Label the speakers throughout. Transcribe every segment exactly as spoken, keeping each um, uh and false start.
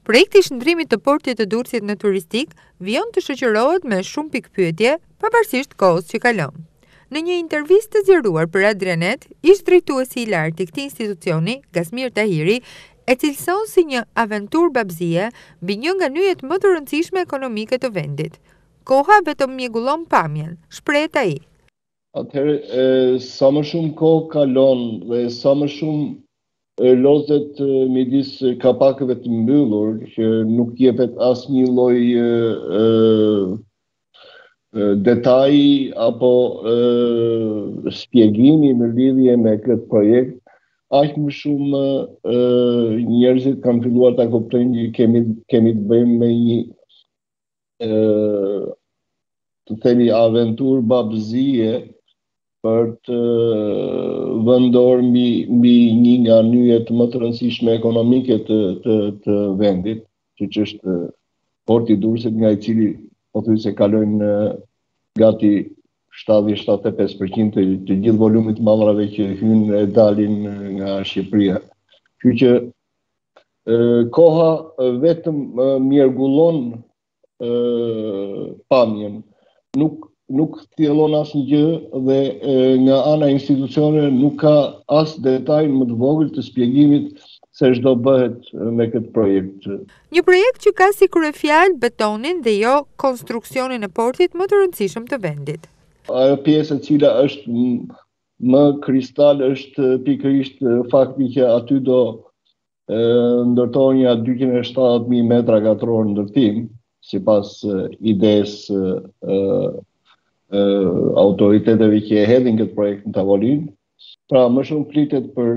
Speaker 1: Projekti i shndrimit të portit të Durrësit në turistik vijon të shoqërohet me shumë pikpyetje pavarësisht kohës që kalon. Në një intervistë të zgjeruar për Adrianet, ish drejtuesi i lartë i këtij institucioni, Gasmir Tahiri, e cilëson si një aventurë babëzie mbi një nga nyjet më të rëndësishme ekonomike të vendit. Koha vetëm mjegullon pamjen, shprehet ai.
Speaker 2: Atëherë, sa më shumë kohë kalon dhe sa më shumë lozet midis kapakëve të mbyllur, që nuk jepet asnjë lloj detaji apo shpjegimi në lidhje me këtë projekt, aq më shumë njerëzit kanë filluar ta kuptojnë që kemi kemi të bëjmë me një të themi aventurë babëzie për të vendor mbi, mbi një nga nyjet më të rëndësishme ekonomike të, të, të vendit, që është porti i Durrësit, nga i cili pothuajse kalojnë gati shtatëdhjetë shtatëdhjetë e pesë përqind të, të gjithë volumit të mallrave që hynë e dalin nga Shqipëria. Kështu që e, koha vetëm mjergullon pamjen, nuk nuk thjellon asnjë dhe e, nga ana institucione nuk ka as detaj më të vogël të shpjegimit se ç'do bëhet me këtë projekt.
Speaker 1: Një projekt që ka si kryefjalë betonin dhe jo konstruksionin e portit më të rëndësishëm të vendit.
Speaker 2: Ajo pjesë e cila është më kristal është pikërisht fakti që aty do e, ndërtohen ja dyqind e shtatëdhjetë mijë metra katror ndërtim, sipas idesë e, Uh, autoriteteve që e hedhin këtë projekt në tavolinë. Pra më shumë flitet për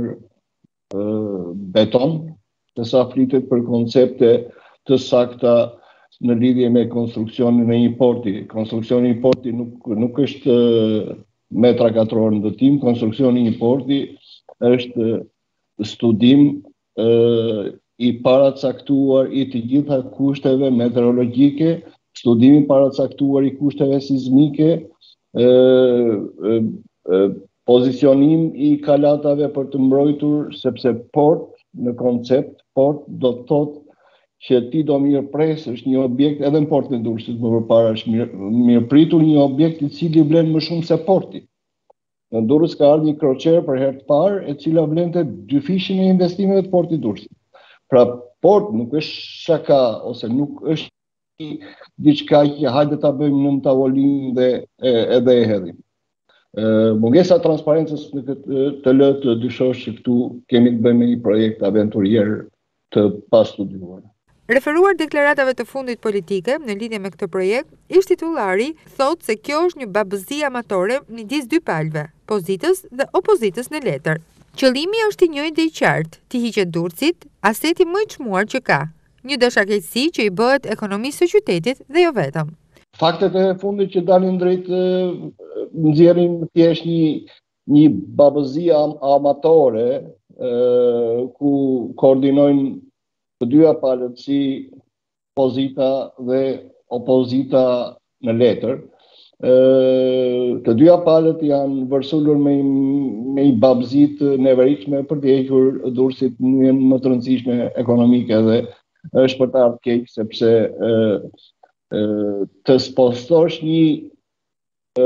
Speaker 2: uh, beton, se sa flitet për koncepte të sakta në lidhje me konstruksionin e një porti. Konstruksioni i një porti nuk, nuk është uh, metra katror ndërtim, konstruksioni i një porti është uh, studim uh, i paracaktuar i të gjitha kushteve meteorologjike, studimi paracaktuar i kushteve sismike, e, e, e, pozicionim i kalatave për të mbrojtur, sepse port në koncept, port do të thotë që ti do mirëpresësh një objekt, edhe në portin e Durrësit më përpara është mirë, mirëpritur një objekt i cili vlen më shumë se porti. Në Durrës ka ardhur një kroçer për herë të parë, e cila vlente dy fishin e investimeve të portit Durrësit. Pra port nuk është shaka ose nuk është diçka që hajde ta bëjmë në tavolinë dhe edhe e hedhim. Mungesa e transparencës në këtë të lë të dyshosh që këtu kemi të bëjmë një projekt aventurier të pastudiuar.
Speaker 1: Referuar deklaratave të fundit politike në lidhje me këtë projekt, ish titullari thotë se kjo është një babëzi amatore midis dy palëve, pozitës dhe opozitës në letër. Qëllimi është i njëjtë dhe i qartë, të hiqet Durrësit, aseti më i çmuar që ka. Një dashakeqësi që i bëhet ekonomisë së qytetit dhe jo vetëm.
Speaker 2: Faktet e fundit që dalin drejt nxjerrin thjesht një një babëzi amatore e, ku koordinojnë të dyja palët si pozita dhe opozita në letër. E, të dyja palët janë vërsulur me, me i babëzi të neveritshme për të hequr Durrësit në një më të rëndësishme ekonomike dhe është për të ardhur keq sepse e, e, të spostosh një e,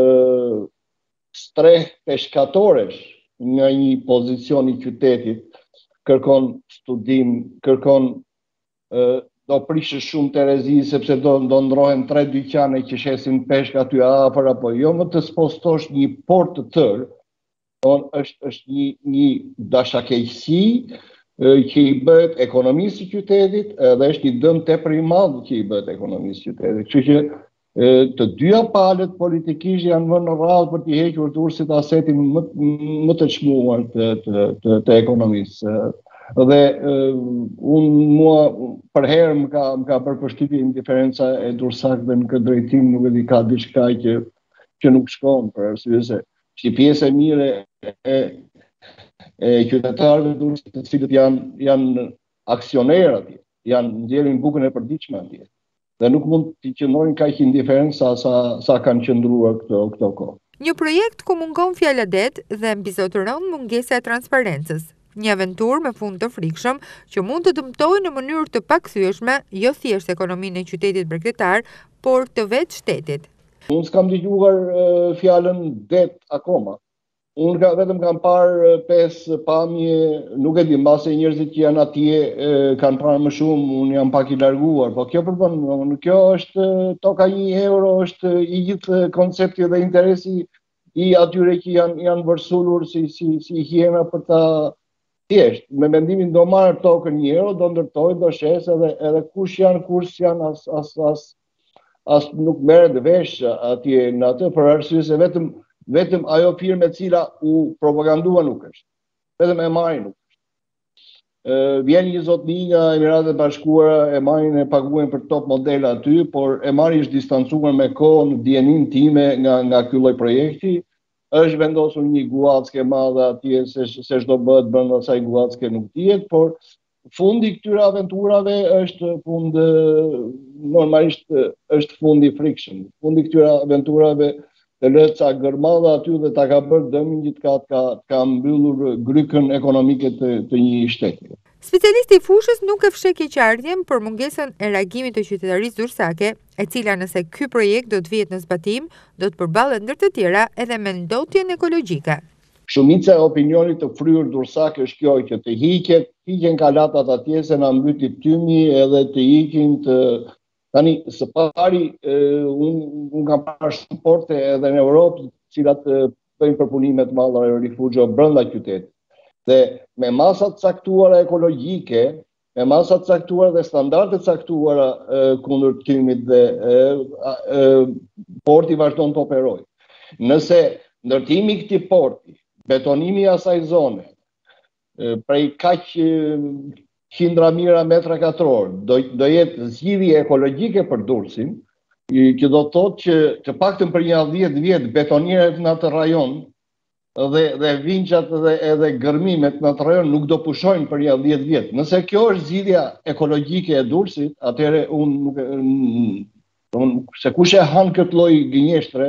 Speaker 2: streh peshkatoresh nga një pozicion i qytetit, kërkon studim, kërkon e, do prishësh shumë terezi sepse do, do ndrohen tre dyqane që shesin peshk aty afër apo jo, më të spostosh një port të tërë, është, është një, një dashakeqësi që i bëhet ekonomisë së qytetit edhe është një dëm tepër i madh që i bëhet ekonomisë së qytetit. Kështu që e, të dyja palët politikisht janë vënë në radhë për të hequr Durrësit asetin më, më të çmuar të, të, të, të ekonomisë. Dhe e, unë mua për herë më ka më ka bërë përshtypje indiferenca e durrësakëve në këtë drejtim, nuk e di ka diçka që që nuk shkon për arsye se është pjesë e mirë e e qytetarëve Durrësit, të cilët janë janë aksionerë atje, janë nxjerrin bukën e përditshme atje. Dhe nuk mund të qëndrojnë kaq indiferent sa sa sa kanë qëndruar këto këto kohë.
Speaker 1: Një projekt ku mungon fjala det dhe mbizotëron mungesa e transparencës. Një aventurë me fund të frikshëm që mund të dëmtojë në mënyrë të pakthyeshme jo thjesht ekonominë e qytetit bregdetar, por të vetë shtetit.
Speaker 2: Unë s'kam dëgjuar uh, fjalën det akoma. Unë ka, vetëm kam parë pesë pamje, nuk e di, mbase njerëzit që janë atje e, kanë parë më shumë, unë jam pak i larguar, po kjo përbën, kjo është toka një euro, është i gjithë koncepti dhe interesi i atyre që janë, janë vërsulur si, si, si hiena për ta thjesht. Me mendimin do marrë tokën një euro, do ndërtojnë, do shes, edhe, edhe kush janë, kush janë, as, as, as, as nuk merret vesh atje në atë, për arsye se vetëm vetëm ajo firmë e cila u propagandua nuk është. Vetëm e marrin nuk është. Vjen një zotëni nga Emiratet e Bashkuara, e marrin e paguajnë për top model aty, por e marrin është distancuar me kohën në dijenin time nga nga ky lloj projekti. Është vendosur një guackë e madhe atje se se çdo bëhet brenda asaj guackë nuk dihet, por fundi këtyre aventurave është fund normalisht është fundi i frikshëm. Fundi këtyre aventurave të lëtë ca gërmadha aty dhe ta ka bërë dëmin gjithë ka, ka, ka mbyllur grykën ekonomike të, të një shteti.
Speaker 1: Specialisti i fushës nuk e fsheh keqardhjen për mungesën e reagimit të qytetarisë dursake, e cila nëse ky projekt do të vihet në zbatim, do të përballet ndër të tjera edhe me ndotjen ekologjike.
Speaker 2: Shumica e opinionit të fryrë dursak është kjo që të hiqet, hiqen kalatat atje se na mbyti tymi edhe të ikin të Tani, së pari, unë un kam parë shumë porte edhe në Europë, cilat bëjnë përpunimet madhe rifugjo brenda qytetit. Dhe me masat caktuara ekologjike, me masat caktuara dhe standardet caktuara kundër tymit dhe e, e, porti vazhdon të operojë. Nëse ndërtimi i këtij porti, betonimi i asaj zone, prej kaq qindra mijëra metra katror, do, do jetë zgjidhje ekologjike për Durrësin, që do të thotë që të paktën për një dhjetë vjet betonierët në atë rajon dhe dhe vinçat dhe edhe gërmimet në atë rajon nuk do pushojnë për një dhjetë vjet. Nëse kjo është zgjidhja ekologjike e Durrësit, atëherë unë nuk un, se kush e han këtë lloj gënjeshtre,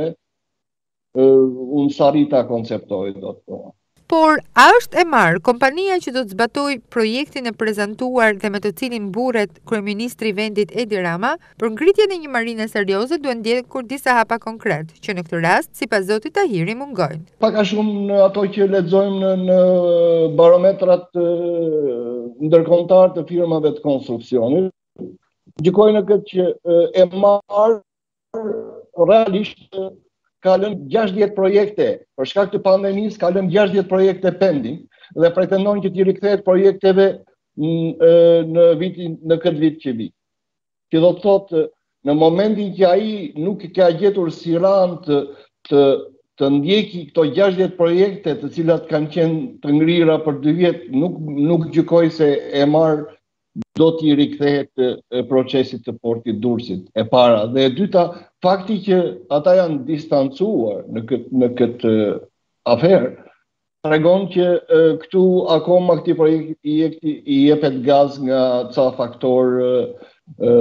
Speaker 2: unë sari ta konceptoj do të thonë.
Speaker 1: Por, a është Emar, kompania që do të zbatoj projektin e prezantuar dhe me të cilin burret kryeministri i vendit Edi Rama, për ngritjen e një marine serioze duhen ndjekur disa hapa konkret, që në këtë rast, sipas zotit Tahiri, mungojnë.
Speaker 2: Pak a shumë në ato që lexojmë në, në barometrat ndërkombëtar të firmave të konstruksionit, gjykojnë në këtë që Emar realisht ka lënë gjashtëdhjetë projekte, për shkak të pandemisë ka lënë gjashtëdhjetë projekte pending dhe pretendon që t'i rikthehet projekteve në, në vitin në këtë vit që vi. Që do të thotë në momentin që ai nuk ka gjetur siran të të të ndjeki këto gjashtëdhjetë projekte, të cilat kanë qenë të ngrira për dy vjet, nuk nuk gjykoj se e marr do t'i rikthehet procesit të portit Durrësit e para. Dhe e dyta, fakti që ata janë distancuar në këtë në këtë aferë, tregon që e, këtu akoma këtij projekti i jepet gaz nga ca faktor e, e,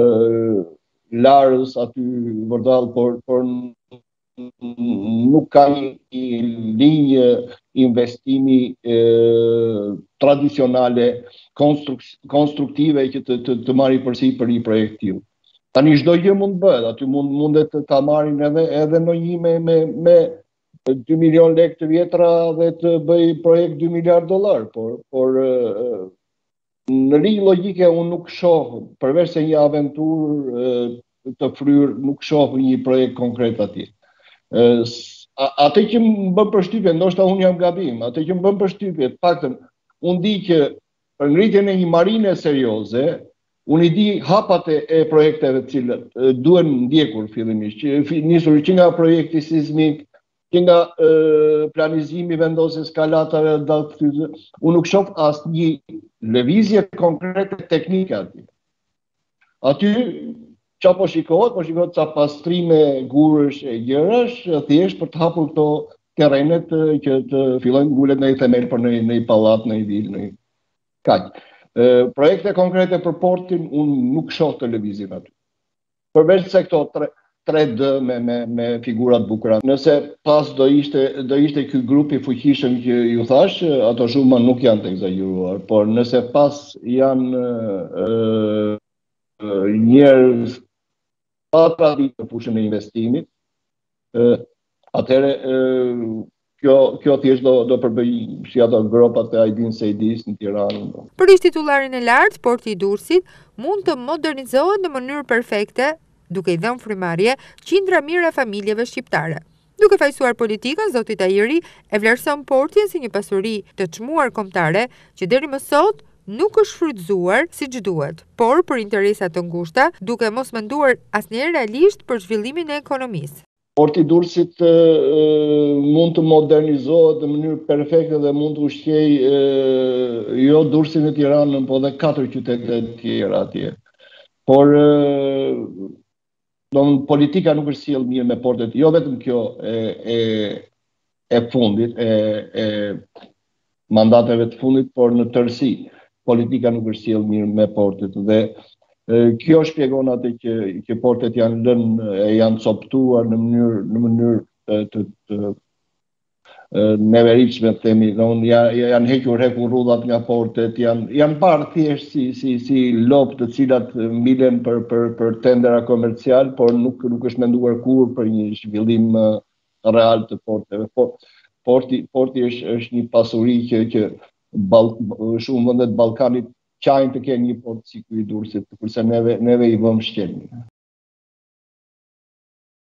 Speaker 2: larës aty vërdall, por por nuk ka një linjë investimi e, tradicionale konstruk konstruktive që të, të, të marri përsi për një projekt tillë. Tani çdo gjë mund bëhet, aty mund mundet të ta marrin edhe edhe ndonjë me me me dy milion lekë të vjetra dhe të bëj projekt dy miliard dollar, por por në linjë logjike unë nuk shoh, përveç se një aventurë të fryrë, nuk shoh një projekt konkret atje. Atë që më bën përshtypje, ndoshta unë jam gabim, atë që më bën përshtypje, të paktën unë di që për ngritjen e një marine serioze, unë i di hapat e projekteve të cilët duhen ndjekur fillimisht, që nisur që nga projekti sismik, që nga e, planizimi vendosjes kalatave dhe dalë, unë nuk shoh asnjë lëvizje konkrete teknike aty. Aty qa po shikohet, po shikohet ca pastrime gurësh e gjërash, thjesht për të hapur këto terrenet që të fillojnë ngulet në i themel për në i pallat, në i vil, në i kaq. Projekte konkrete për portin, unë nuk shoh televizin aty. Përveç se këto tre, tre D me, me, me figurat bukura. Nëse pas do ishte, do ishte ky grupi fuqishëm që ju thash, ato shuma nuk janë të egzageruar, por nëse pas janë uh, uh, njerëz pa traditë të fushën e investimit, uh, atëherë uh, kjo, kjo thjesht do, do përbëj si ato gropat e Ajdin Sejdis në Tiranë.
Speaker 1: Për ish titullarin e lartë, porti i Durrësit mund të modernizohet në mënyrë perfekte, duke i dhënë frymarrje qindra mijëra familjeve shqiptare. Duke fajsuar politikën, zoti Tahiri e vlerëson portin si një pasuri të çmuar kombëtare që deri më sot nuk është shfrytzuar siç duhet, por për interesa të ngushta, duke mos menduar asnjëherë realisht për zhvillimin e ekonomisë.
Speaker 2: Porti i Durrësit uh, mund të modernizohet në mënyrë perfekte dhe mund të ushqej uh, jo Durrësin e Tiranën, po dhe katër qytete të tjera atje. Por uh, domthon politika nuk është sjell mirë me portet, jo vetëm kjo e e, e fundit, e, e mandateve të fundit, por në tërësi politika nuk është sjell mirë me portet dhe kjo shpjegon atë që, që portet janë lënë e janë coptuar në mënyrë në mënyrë të, të, të neveritshme, themi, janë hequr hequr rrudhat nga portet, janë janë parë thjesht si si si lopë të cilat mbilen për për për tendera komercial, por nuk nuk është menduar kurrë për një zhvillim real të porteve. Porti porti është është një pasuri që që bal, shumë vendet Ballkanit qajnë të kenë një port si ky i Durrësit, kurse neve neve i vëmë shkelje.